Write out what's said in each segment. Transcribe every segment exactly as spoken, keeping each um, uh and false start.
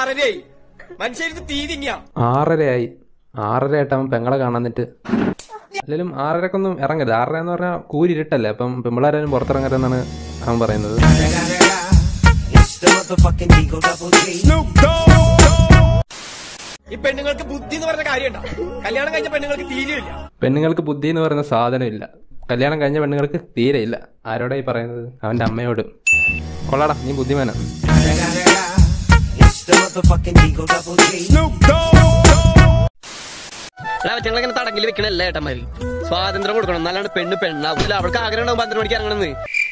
ആറരയായി മനുഷ്യർക്ക് തീ തിങ്ങിയ ആറരയായി ആറരയായിട്ട് അവൻ പെങ്ങളെ കാണാന്നിട്ട് അല്ലെങ്കിലും ആറരക്കൊന്നും ഇറങ്ങരുത്. ആറര എന്ന് പറഞ്ഞാൽ കൂരി ഇരുട്ടല്ലേ, അപ്പം പെമ്പിളാരും പുറത്തിറങ്ങരുതെന്നാണ് അവൻ പറയുന്നത്. ഈ പെണ്ണുങ്ങൾക്ക് ബുദ്ധി എന്ന് പറഞ്ഞ കാര്യമുണ്ടോ? കല്യാണം കഴിഞ്ഞ പെണ്ണുങ്ങൾക്ക് തീരെയില്ല. പെണ്ണുങ്ങൾക്ക് ബുദ്ധി എന്ന് പറയുന്ന സാധനമില്ല. കല്യാണം കഴിഞ്ഞ പെണ്ണുങ്ങൾക്ക് തീരെ ഇല്ല. ആരോടായി പറയുന്നത്? അവന്റെ അമ്മയോട്. കൊള്ളാടാ, നീ ബുദ്ധിമാനാ. തടങ്കിൽ വെക്കണല്ലേ ഏട്ടന്മാര്, സ്വാതന്ത്ര്യം കൊടുക്കണം. നല്ലാണ്ട് പെണ്ണ് പെണ്ണാവില്ല. അവൾക്ക് ആഗ്രഹം ഉണ്ടാവും പന്ത്രണ്ട് മണിക്ക് ഇറങ്ങണമെന്ന്.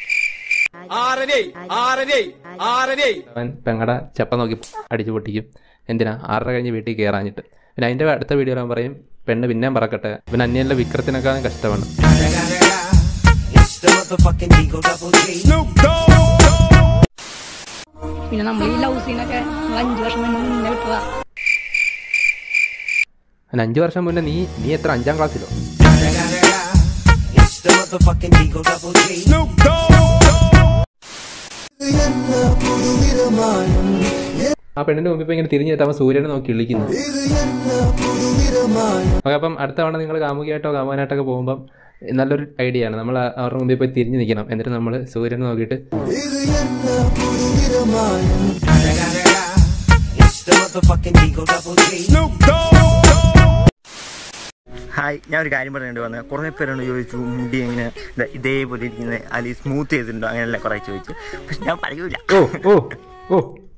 അവൻ പെങ്ങടെ ചെപ്പ നോക്കി അടിച്ചു പൊട്ടിക്കും. എന്തിനാ? ആറര കഴിഞ്ഞ് വീട്ടിൽ കയറാഞ്ഞിട്ട്. പിന്നെ അതിന്റെ അടുത്ത വീഡിയോയിൽ അവൻ പറയും പെണ്ണ് പിന്നെയും പറക്കട്ടെ, പിന്നെ അന്യല്ല വിക്രത്തിനേക്കാളും കഷ്ടമാണ്. പിന്നെ നമ്മൾ ഈ ലവ് സീനൊക്കെ അഞ്ചു വർഷം മുന്നേ വിട്ടതാ. അഞ്ചു വർഷം മുന്നേ നീ നീ എത്ര അഞ്ചാം ക്ലാസ്സിലോ? ആ പെണ്ണിന്റെ മുമ്പിൽ ഇങ്ങനെ തിരിഞ്ഞെത്താൻ സൂര്യനെ നോക്കി വിളിക്കുന്നു. ഓക്കെ, അപ്പം അടുത്ത തവണ നിങ്ങൾ കാമുകിയായിട്ടോ കാമുകനായിട്ടൊക്കെ പോകുമ്പം നല്ലൊരു ഐഡിയ ആണ്. നമ്മൾ അവരുടെ മുമ്പിൽ പോയി തിരിഞ്ഞു നിൽക്കണം. എന്നിട്ട് നമ്മൾ സൂര്യനെ നോക്കിയിട്ട് ഹായ്, ഞാൻ ഒരു കാര്യം പറഞ്ഞിട്ട് വന്നത്. കുറേ പേരോട് ചോദിച്ചു മുടി എങ്ങനെ ഇതേപോലെ ഇരിക്കുന്നത്, അല്ലെങ്കിൽ സ്മൂത്ത് ചെയ്തിട്ടുണ്ടോ, അങ്ങനെയല്ല കുറേ ചോദിച്ചു. പക്ഷെ ഞാൻ പറയൂല. ഓ ഓ ഓ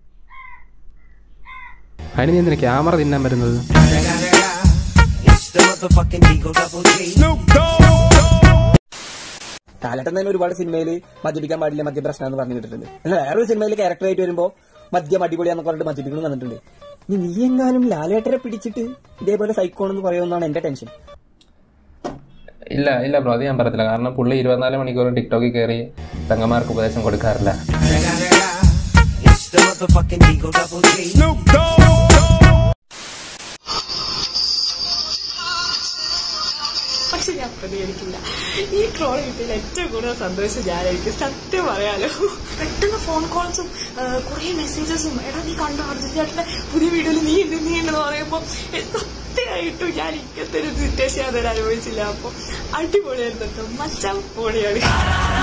അതിന് നീ എന്തിനാ ക്യാമറ തിന്നാൻ വരുന്നത്? കാലഘട്ടം ഒരുപാട് സിനിമയിൽ മദ്യപിക്കാൻ പാടില്ല, മദ്യപ്രശ്നം എന്ന് പറഞ്ഞു കിട്ടിട്ടുണ്ട്. അല്ല, വേറൊരു സിനിമയിൽ ക്യാരക്ടറായിട്ട് വരുമ്പോൾ മദ്യം അടിപൊളിയാന്ന് പറഞ്ഞിട്ട് മദ്യപിക്കണം വന്നിട്ടുണ്ട്. ഇനി നീ എങ്ങാനും ലാലേട്ടരെ പിടിച്ചിട്ട് ഇതേപോലെ സൈക്കോണെന്ന് പറയുമെന്നാണ് എന്റെ ടെൻഷൻ. ഇല്ല ഇല്ല ബ്രോ, അത് ഞാൻ പറയത്തില്ല. കാരണം പുള്ളി ഇരുപത്തിനാല് മണിക്കൂർ ടിക്ടോക്കിൽ കയറി പെങ്ങന്മാർക്ക് ഉപദേശം കൊടുക്കാറില്ല. പക്ഷെ ഞാൻ പ്രതികരിക്കില്ല. ഈ ട്രോൾ കിട്ടിയിൽ ഏറ്റവും കൂടുതൽ സന്തോഷം ഞാനായിരിക്കും, സത്യം പറയാലോ. പെട്ടെന്ന് ഫോൺ കോൾസും കുറെ മെസ്സേജസും, എടാ നീ കണ്ടോ അർജുൻ ചേട്ടന്റെ പുതിയ വീഡിയോയിൽ നീ ഉണ്ട് നീ ഉണ്ടെന്ന് പറയുമ്പോൾ സത്യമായിട്ടും ഞാൻ ഇങ്ങനത്തെ ഒരു സിറ്റുവേഷൻ അതുവരെ അനുഭവിച്ചില്ല. അപ്പൊ അടിപൊളിയായിരുന്നു കേട്ടോ, മച്ചാൻ പൊളിയാണ്.